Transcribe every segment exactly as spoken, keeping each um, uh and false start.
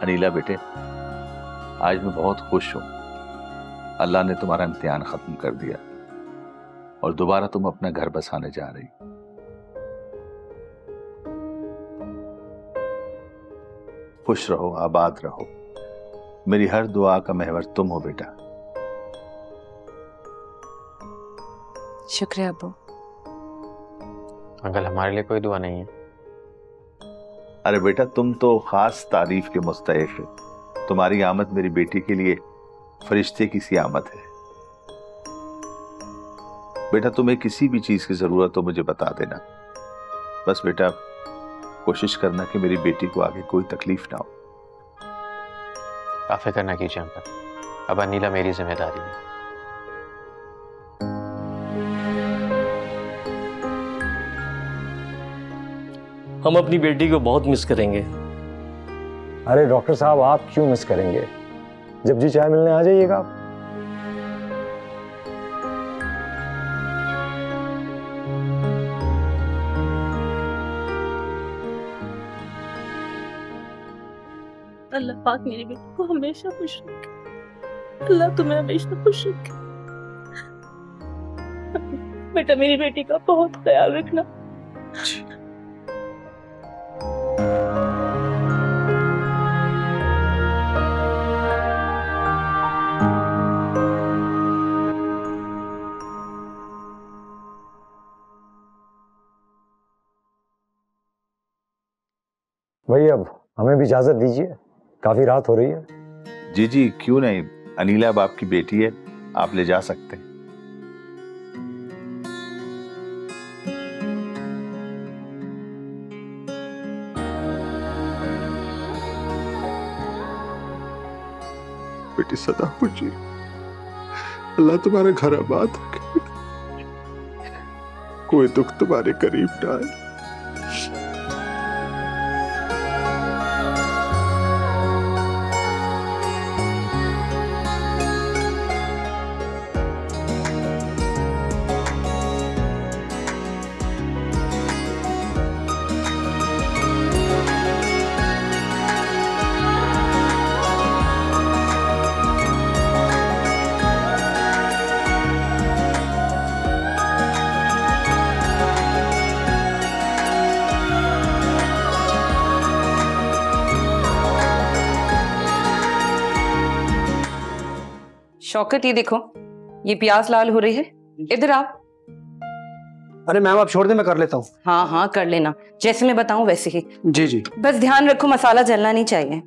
अनीला बेटे, आज मैं बहुत खुश हूं। अल्लाह ने तुम्हारा इम्तिहान खत्म कर दिया और दोबारा तुम अपना घर बसाने जा रही। खुश रहो, आबाद रहो। मेरी हर दुआ का महवर तुम हो बेटा। शुक्रिया अब्बू। अंकल, हमारे लिए कोई दुआ नहीं है। अरे बेटा, तुम तो खास तारीफ के मुस्तहिक हो। तुम्हारी आमद मेरी बेटी के लिए फरिश्ते की सी आमद है। बेटा, तुम्हें किसी भी चीज की जरूरत हो मुझे बता देना। बस बेटा कोशिश करना कि मेरी बेटी को आगे कोई तकलीफ ना हो। आप फिक्र ना कीजिए अंकल, अब अनीला मेरी जिम्मेदारी है। हम अपनी बेटी को बहुत मिस करेंगे। अरे डॉक्टर साहब, आप क्यों मिस करेंगे? जब जी चाय मिलने आ जाइएगा आप। अल्लाह पाक मेरी बेटी को हमेशा खुश रखे। अल्लाह तुम्हें हमेशा खुश रखे। बेटा, मेरी बेटी का बहुत ख्याल रखना। भाई अब हमें भी इजाजत दीजिए, काफी रात हो रही है। जी जी, क्यों नहीं। अनीला अब आपकी बेटी है, आप ले जा सकते हैं। बेटी सदा पूछिए, अल्लाह तुम्हारा घर आबाद रखे। कोई दुख तुम्हारे करीब ना आए। शौकत, ये देखो, ये प्याज लाल हो रही है, इधर आप। अरे मैम आप छोड़ दे, मैं कर लेता हूँ। हाँ हाँ कर लेना, जैसे मैं बताऊं वैसे ही। जी जी। बस ध्यान रखो मसाला जलना नहीं चाहिए।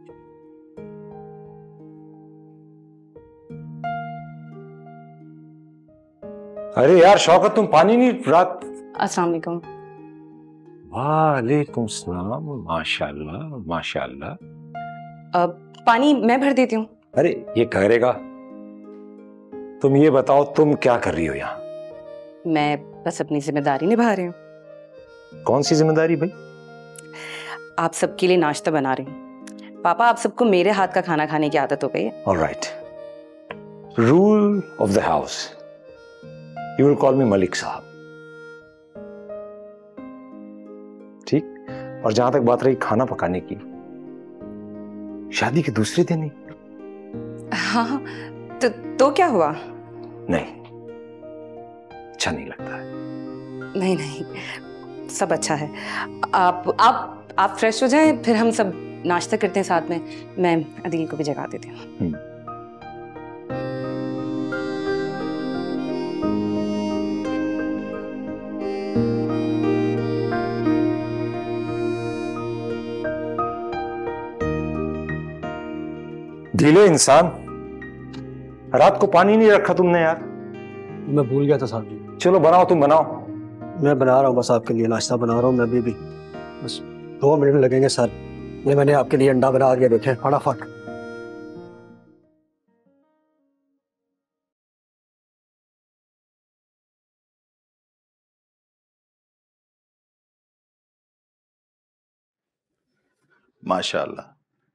अरे यार शौकत, तुम पानी नहीं रात। अस्सलाम वालेकुम। वालेकुम सलाम। माशाल्लाह माशाल्लाह। अब पानी मैं भर देती हूँ। अरे ये करेगा। तुम ये बताओ, तुम क्या कर रही हो यहाँ? मैं बस अपनी जिम्मेदारी निभा रही हूँ। कौन सी जिम्मेदारी भाई? आप सबके लिए नाश्ता बना रही हूँ। पापा, आप सबको मेरे हाथ का खाना खाने की आदत हो गई है। Alright, rule of the house, you will call me Malik साहब, ठीक? और जहां तक बात रही खाना पकाने की, शादी के दूसरे दिन ही। हाँ तो, तो क्या हुआ? नहीं, अच्छा नहीं लगता है। नहीं नहीं, सब अच्छा है। आप आप आप फ्रेश हो जाएं, फिर हम सब नाश्ता करते हैं साथ में। मैं अदील को भी जगा देती हूँ। ढीले इंसान, रात को पानी नहीं रखा तुमने यार। मैं भूल गया था साहब जी। चलो बनाओ, तुम बनाओ। मैं बना रहा हूँ, बस आपके लिए नाश्ता बना रहा हूँ मैं अभी भी। बस दो मिनट लगेंगे सर। ये मैंने आपके लिए अंडा बना दिया, देखें फटाफट। माशाल्लाह।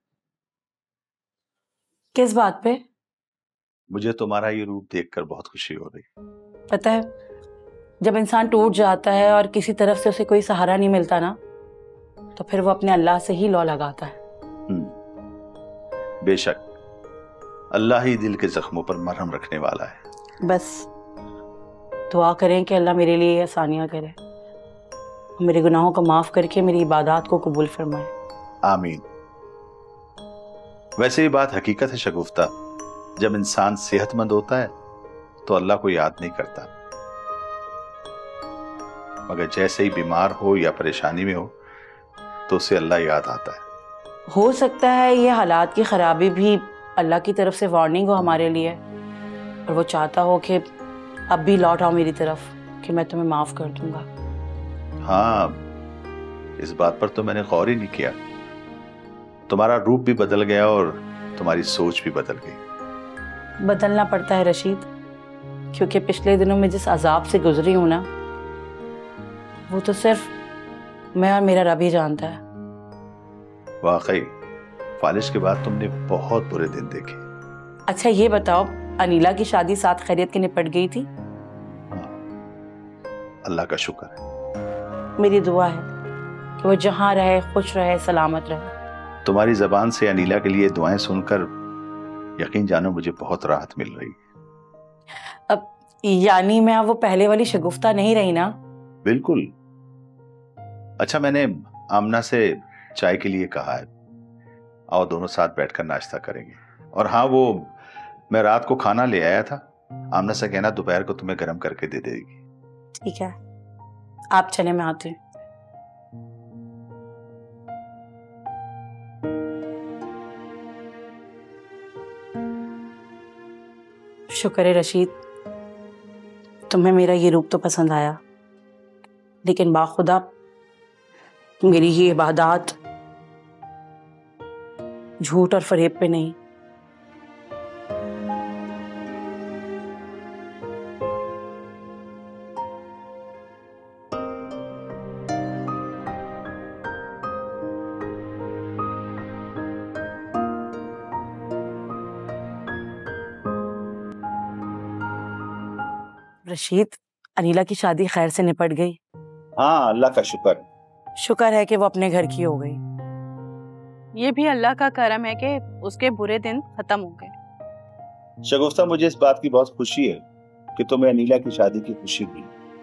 किस बात पे? मुझे तुम्हारा ये रूप देखकर बहुत खुशी हो रही। पता है, जब इंसान टूट जाता है और किसी तरफ से उसे कोई सहारा नहीं मिलता ना, तो फिर वो अपने अल्लाह से ही लौ लगाता है। बेशक अल्लाह ही दिल के जख्मों पर मरहम रखने वाला है। बस दुआ करें कि अल्लाह मेरे लिए आसानियाँ करे, मेरे गुनाहों को माफ़ करके मेरी इबादत को कबूल फरमाए। आमीन। वैसे ये बात हकीकत है शगुफ्ता, जब इंसान सेहतमंद होता है तो अल्लाह को याद नहीं करता, मगर जैसे ही बीमार हो या परेशानी में हो तो उसे अल्लाह याद आता है। हो सकता है ये हालात की खराबी भी अल्लाह की तरफ से वार्निंग हो हमारे लिए, और वो चाहता हो कि अब भी लौट आओ मेरी तरफ कि मैं तुम्हें माफ कर दूंगा। हाँ, इस बात पर तो मैंने गौर ही नहीं किया। तुम्हारा रूप भी बदल गया और तुम्हारी सोच भी बदल गई। बदलना पड़ता है रशीद, क्योंकि पिछले दिनों में जिस अजाब से गुजरी हूं ना, वो तो सिर्फ मैं और मेरा रब ही जानता है। वाकई फालिश के बाद तुमने बहुत बुरे दिन देखे। अच्छा ये बताओ, अनीला की शादी साथ खैरियत के निपट गई थी? हाँ, अल्लाह का शुक्र है। मेरी दुआ है कि वो जहाँ रहे खुश रहे, सलामत रहे। तुम्हारी जबान से अनीला के लिए दुआएं सुनकर यकीन जानो मुझे बहुत राहत मिल रही है। अब यानी मैं अब वो पहले वाली शगुफ्ता नहीं रही ना? बिल्कुल। अच्छा, मैंने आमना से चाय के लिए कहा है, आओ दोनों साथ बैठकर नाश्ता करेंगे। और हाँ, वो मैं रात को खाना ले आया था, आमना से कहना दोपहर को तुम्हें गर्म करके दे देगी। ठीक है, आप चले, मैं आती हूँ। शुक्र है रशीद, तुम्हें मेरा ये रूप तो पसंद आया, लेकिन बाखुदा मेरी ये इबादत झूठ और फरेब पे नहीं। रशीद, अनीला की शादी खैर से निपट गई? हाँ, अल्लाह का शुक्र। शुक्र है कि वो अपने घर की हो गई। ये भी अल्लाह का करम है कि उसके बुरे दिन खत्म हो गए। शगुफ्ता, मुझे इस बात की बहुत खुशी है कि तुम्हें अनीला की शादी की खुशी हुई।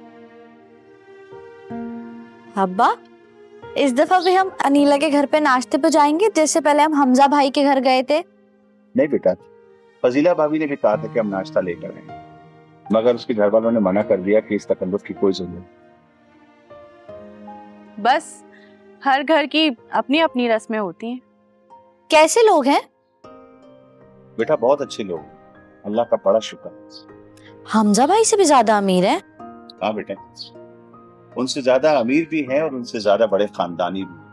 अब्बा, इस दफा भी हम अनीला के घर पे नाश्ते पे जाएंगे जैसे पहले हम हमजा भाई के घर गए थे? नहीं बेटा, फजीला भाभी ने भी कहा था कि हम नाश्ता लेकर आएंगे, मगर उसके घर वालों ने मना कर दिया कि इस तकल्लुफ की कोई जरूरत नहीं। बस हर घर की अपनी अपनी रस्में होती हैं। कैसे लोग हैं? बेटा बहुत अच्छे लोग, अल्लाह का बड़ा शुक्र। हमजा भाई से भी ज्यादा अमीर है? हाँ बेटा, उनसे ज्यादा अमीर भी हैं और उनसे ज्यादा बड़े खानदानी भी।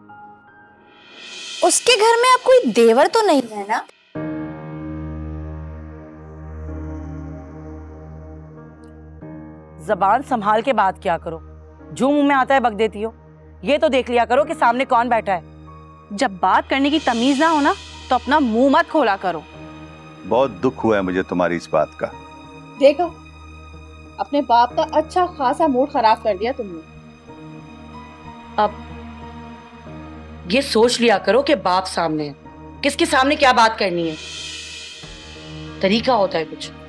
उसके घर में अब कोई देवर तो नहीं है ना? जबान संभाल के बात किया करो, जो मुंह में आता है बक देती हो। ये तो देख लिया करो कि सामने कौन बैठा है। जब बात करने की तमीज ना हो ना, तो अपना मुंह मत खोला करो। बहुत दुख हुआ है मुझे तुम्हारी इस बात का। देखो, अपने बाप का अच्छा खासा मूड खराब कर दिया तुमने। अब ये सोच लिया करो कि बाप सामने है, किसके सामने क्या बात करनी है। तरीका होता है कुछ।